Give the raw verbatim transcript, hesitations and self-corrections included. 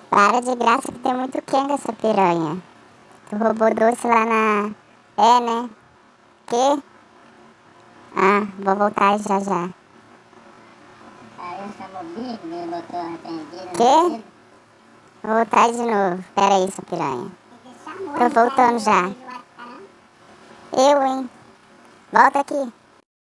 Para de graça que tem muito quenga essa piranha. Tu roubou doce lá na... É, né? Que? Ah, vou voltar já já. Aí eu chamou o bico, me botou arrependido. Que? Vou voltar de novo. Pera aí, sua piranha. Tô voltando já. Eu, hein? Volta aqui.